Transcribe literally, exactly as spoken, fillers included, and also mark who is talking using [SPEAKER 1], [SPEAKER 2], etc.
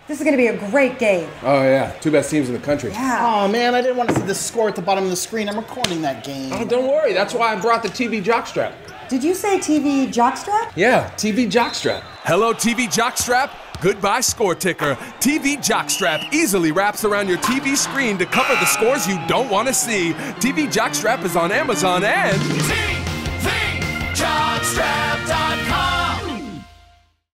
[SPEAKER 1] This is going to be a great game.
[SPEAKER 2] Oh, yeah. Two best teams in the country.
[SPEAKER 1] Yeah.
[SPEAKER 3] Oh, man, I didn't want to see the score at the bottom of the screen. I'm recording that game.
[SPEAKER 2] Oh, don't worry. That's why I brought the T V Jockstrap.
[SPEAKER 1] Did you say T V Jockstrap?
[SPEAKER 2] Yeah, T V Jockstrap.
[SPEAKER 4] Hello, T V Jockstrap. Goodbye, score ticker. T V Jockstrap easily wraps around your T V screen to cover the scores you don't want to see. T V Jockstrap is on Amazon and...
[SPEAKER 5] T V Jockstrap dot com